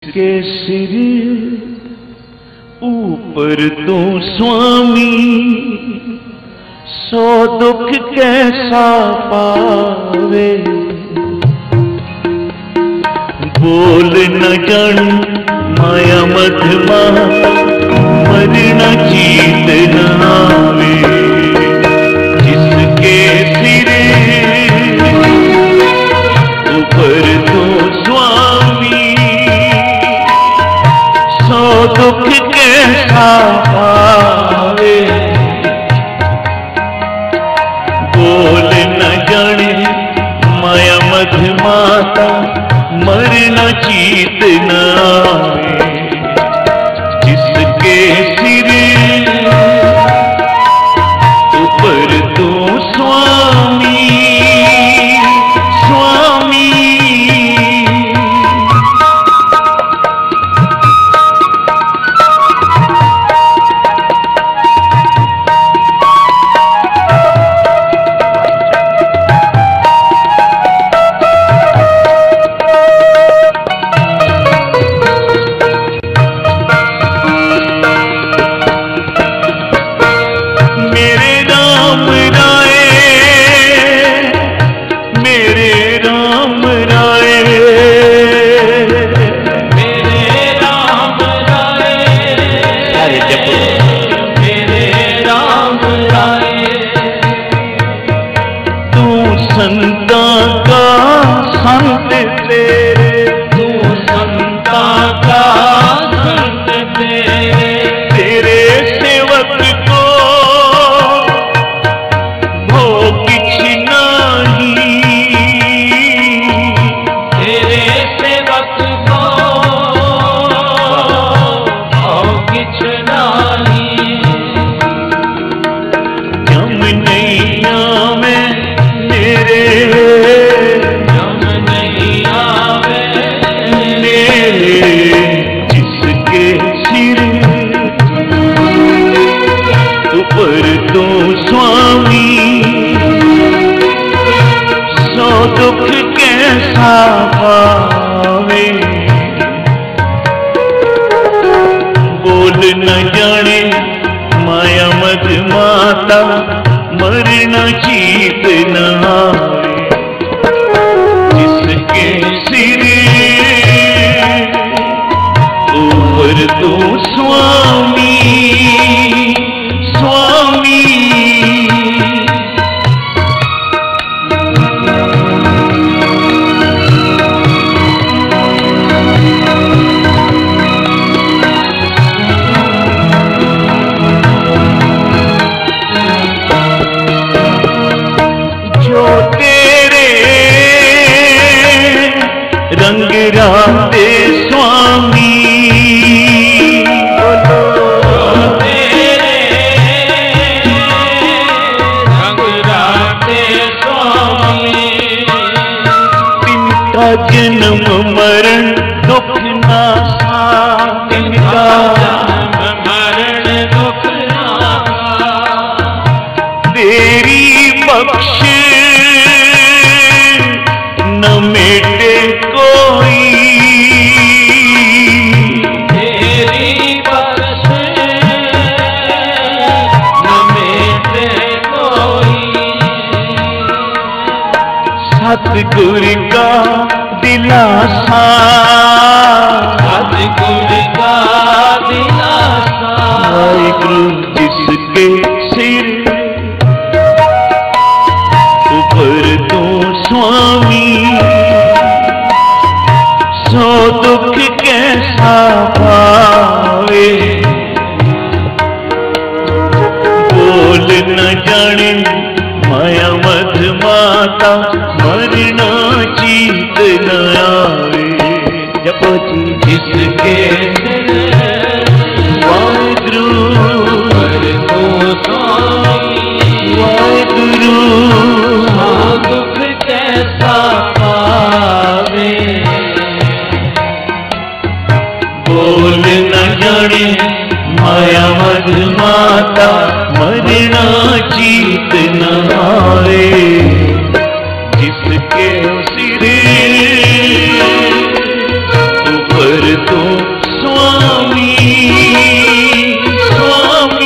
के सिर ऊपर तू स्वामी, सो दुख कैसा पावे। बोल न जान माया मधमा, मरना जीत न आवे। जिसके सिर ऊपर तू स्वामी, सो दुख कैसा पावे। बोल न जाने माया मधमाता, मरना जीत न आवे। जिसके सिर ऊपर तू स्वामी, स्वामी। संता का संत तेरे, तू संता का संत तेरे। तेरे सेवक को भोग किछ नहीं, तेरे सेवक को भोग किछ नहीं। जम नैया में जम नहीं आवे मेरे। जिसके सिर ऊपर तू स्वामी, सो दुख कैसा पावे। बोल न जाने माया मधमाता, मरना जीत न आवे। जिसके सिर ऊपर तू स्वामी, स्वामी। रंग राते स्वामी, तेरे रंग राते स्वामी। तिनका जन्म मरण दुख नासा, तिनका जन्म मरण दुख नासा। तेरी बख्श न मेटे कोई, तेरी बख्श न मेटे कोई। सतगुर का दिलासा, सतगुर का दिलासा। वाहिगुरु जिसके सिर ऊपर तू स्वामी, सो दुख कैसा पावे। बोल न जाने माया मधमाता, मरना जीत न आवे। जपो जी जिसके वाहिगुरु तू स्वामी, वाहिगुरु दुख कैसा पावे। बोल न जाने माया मधमाता, मरना जीत न आवे। जिसके सिर ऊपर तू स्वामी स्वामी।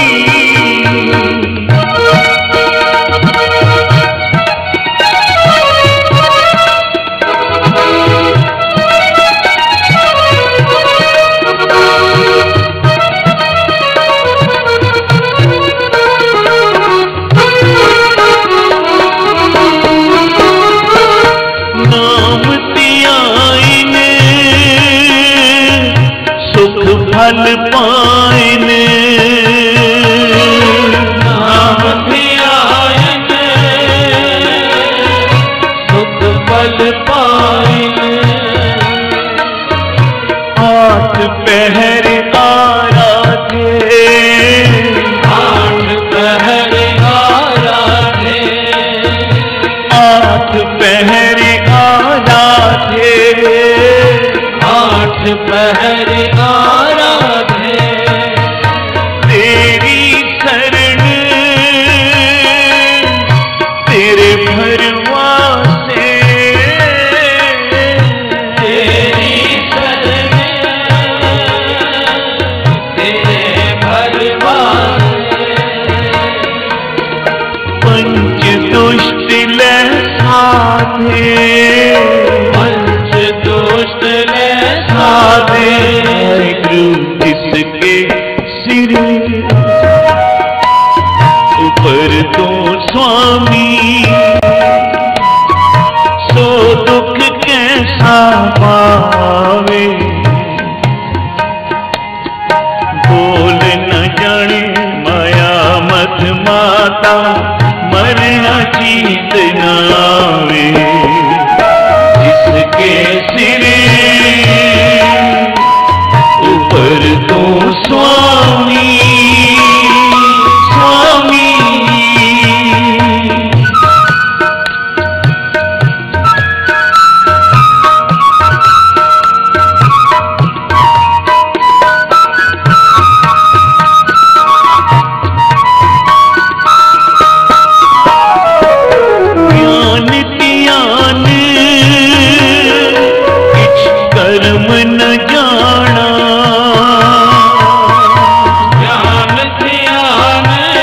फल पाइने नाम ध्याइने सुख फल पाइने। आठ पहर आराधे आठ पहर आराधे आठ पहर आराधे आठ पहर आराधे। तेरी शरण तेरे भरवासे तेरी शरण तेरे भरवासे। पंच दुष्ट ले साधे पंच दुष्ट ले साधे। जिसके सिर ऊपर तो स्वामी सो दुख कैसा पावे। बोल न जाने माया मत माता मरना जीत न आवे। जिसके सिर ऊपर तो स्वामी स्वामी। ज्ञान ज्ञान किछ कर्म न जाना। ज्ञान ध्यान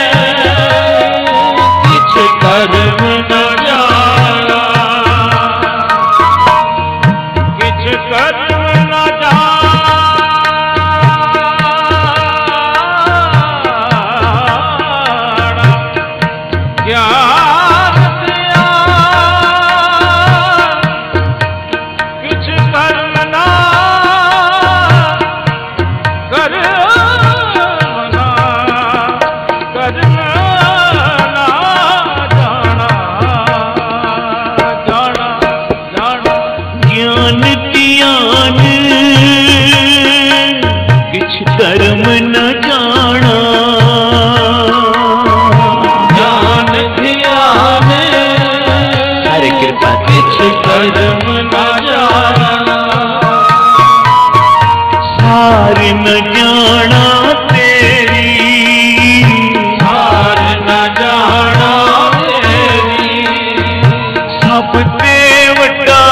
किछ कर्म न जाना किछ कर्म न जाना। ज्ञान किछ कर्म न ज्ञान ज्ञान किछ कर्म न जाना। ज्ञान ध्यान हरे कृपा किछ कर्म न जाना। सार न जाना तेरी सार न जाना तेरी। सब देवता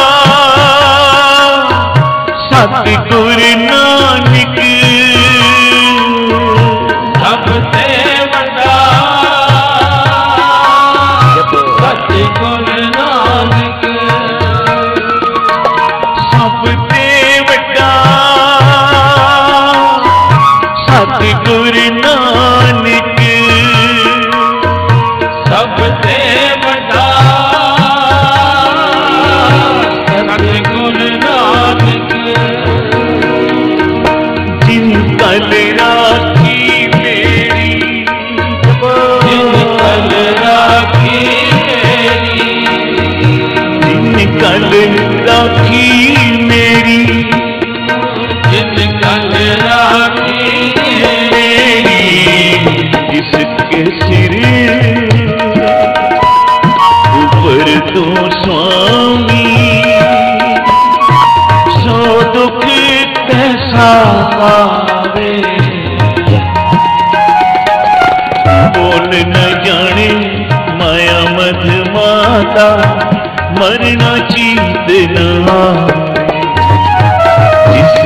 सतगुरु नानक सब देवता सतगुरु नानक। सब देवता सतगुरु नानक सब देवता सतगुरु नानक। जिन कल राखी मेरी जिन कल राखी मेरी जिन कल राखी मेरी जिन कल राखी मेरी। जिसके सिर ऊपर तो स्वामी सो दुख कैसा पावे। बोल न जाने माया मत माता मरना चीत न आवे।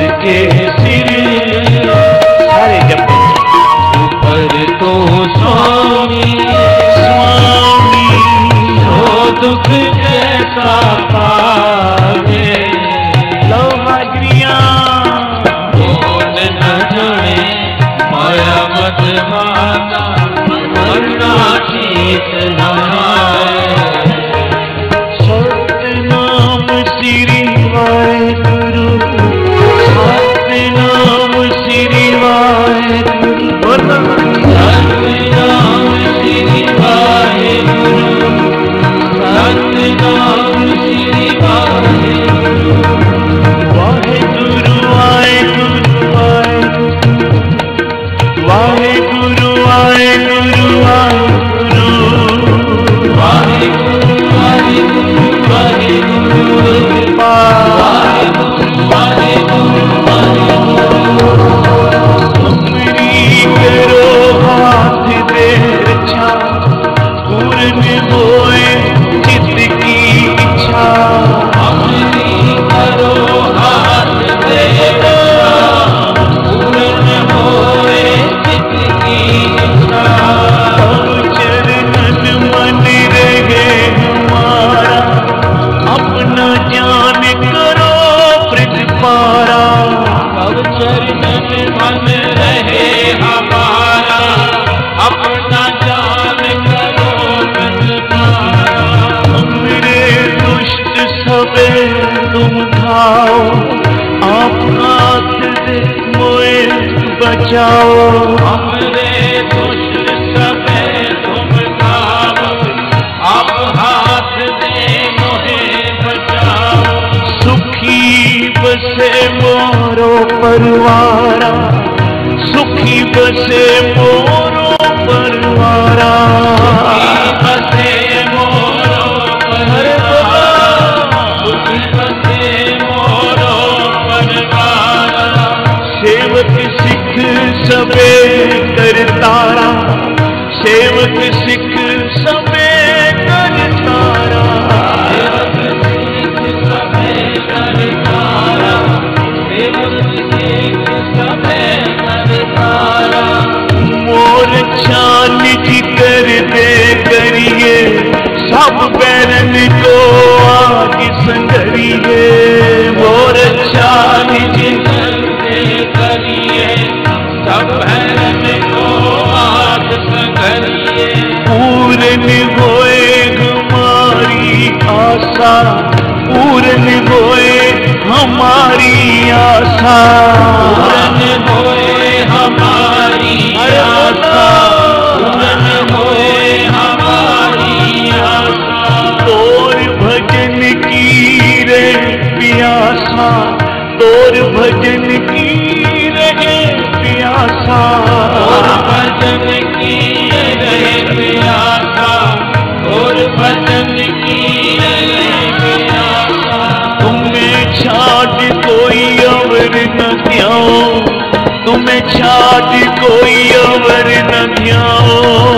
बचाओ, हमरे दुष्ट सबे तुम खाओ, अब हाथ दे मोहे बचाओ। सुखी बसे मोरो परवारा, सुखी बसे मोरो परवारा, बसे मोरो परवारा, सुखी बसे मोरो परवारा। सेवक सिख सबे करतारा, सेवक सिख सबे करतारा, सेवक सिख सबे करतारा, सेवक सिख सबे करतारा। मोर छान जी कर दे करिए, सब बैरन को आग संगरिए। मोर छान जी कर दे करिए, सब भैरन को आग संगरिए। पूरन होए हमारी आशा, पूरन होए हमारी आशा, पूरन होए हमारी आशा, पूरन होए हमारी आशा। तोर भजन की रे प्यासा, तोर भजन की रहे प्यासा, और भजन की रहे प्यासा, और भजन की रहे प्यासा। तुम्हें छाड़ कोई अवर न ध्याओ, तुम्हें छाड़ कोई अवर न ध्याओ।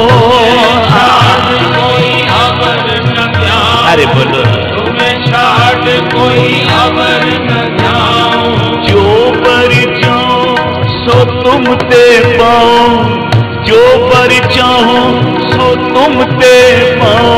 कोई अवर न ध्याओ, अरे बोलो, तुम्हें छाड़ कोई अवर न ध्याओ। जो पर जाओ सो तुम ते पाओ, जो पर चाहो सो तुम ते पाओ।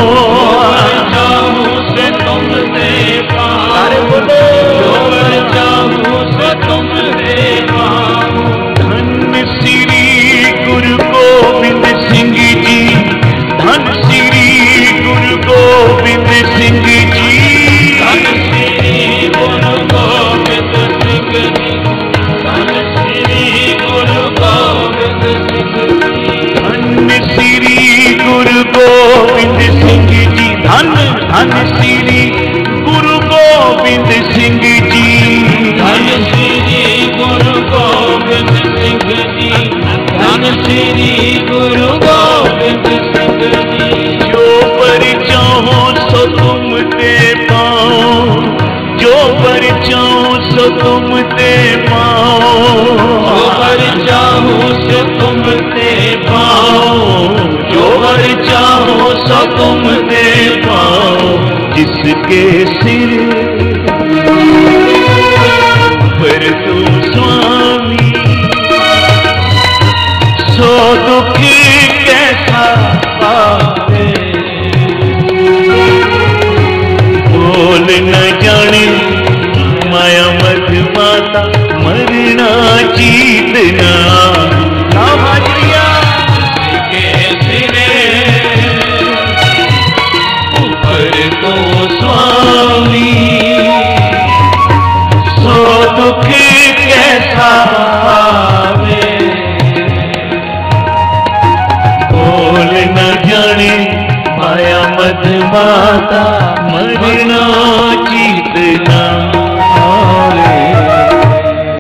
चाहूं से तुम दे पाओ, अरे बोलो, जो पर चाहूं से तुम दे पाओ। धन श्री गुरु गोविंद सिंह जी, धन श्री गुरु गोविंद सिंह जी, धन श्री गुरु गोविंद सिंह जी, धन श्री गुरु गोविंद सिंह जी। धन श्री गुरु गोविंद सिंह जी, धन धन श्री गुरु गोविंद सिंह जी, धन श्री गुरु गोविंद सिंह जी, धन श्री गुरु गोविंद सिंह जी। जो पर चाहो सो तुम ते पाओ, जो पर चाहो सो तुम ते पाओ। जो पर चाहूं से तुम दे पाओ, जो पर चाहो सो तुम ते पाओ। जिसके सिर पर तू स्वामी, सो दुख कैसा पावे। बोल न जाने माया मत माता, मरना जीतना के सिरे ऊपर तो स्वामी, सो दुख कैसा पावे। बोल न जाने माया मत माता, मरना जीतना